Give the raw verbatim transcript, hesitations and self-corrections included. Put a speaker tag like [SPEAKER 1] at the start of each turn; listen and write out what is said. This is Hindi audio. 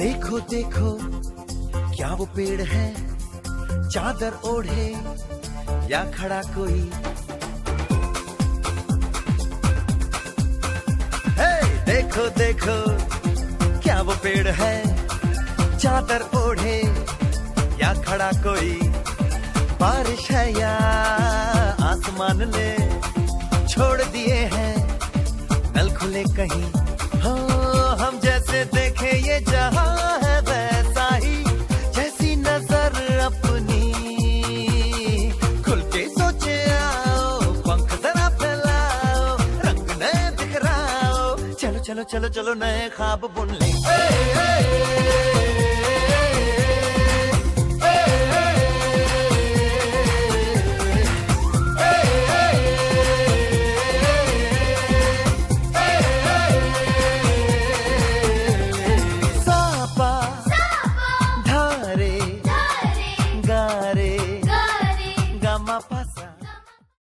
[SPEAKER 1] देखो देखो क्या वो पेड़ है, चादर ओढ़े या खड़ा कोई। हे देखो देखो क्या वो पेड़ है, चादर ओढ़े या खड़ा कोई। बारिश है या आसमान ने छोड़ दिए हैं नल खुले कहीं। हो हम जैसे देखे ये जहां है वैसा ही, जैसी नजर अपनी खुल के सोचे आओ, पंख जरा फैलाओ, रंग नए बिखराओ। चलो चलो चलो चलो नए ख्वाब बुन लेंगे।